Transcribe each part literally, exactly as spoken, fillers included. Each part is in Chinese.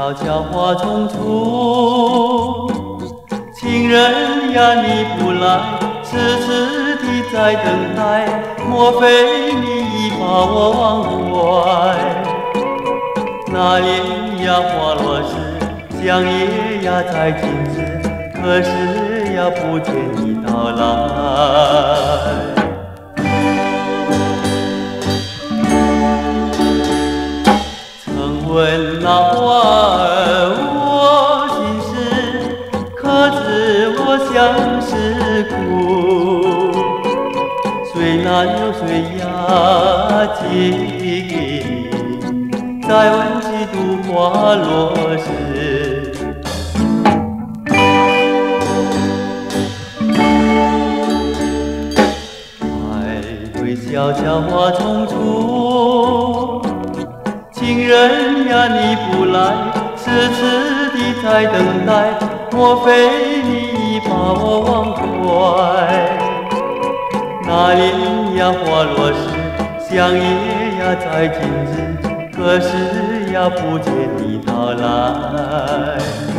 悄悄话重处，情人呀你不来，痴痴地在等待，莫非你已把我忘怀？那年呀花落时，香叶呀才停止，可是呀不见你到来。问那花儿我心事，可知我相思苦？谁难又谁呀寄给你？再问几度花落时。爱会悄悄话重处，情人呀你不来，痴痴地在等待，莫非你已把我忘怀？那年呀花落时，香叶呀才停止，可是呀不见你到来。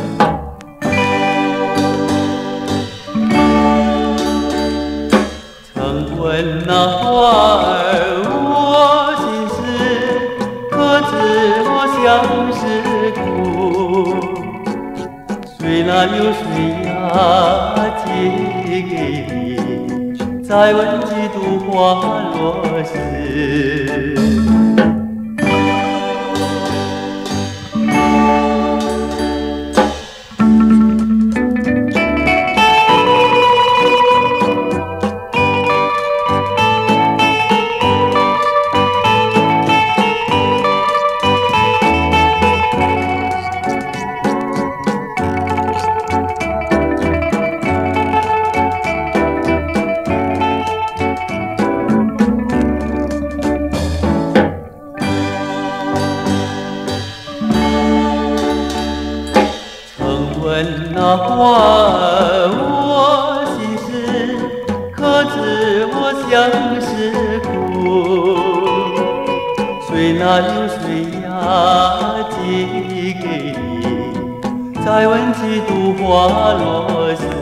曾问那花儿我心事，可知我相思苦？谁难又谁呀寄给你？再问几度花落时。问那花儿我心事，可知我相思苦？谁难又谁呀寄给你？再问几度花落时。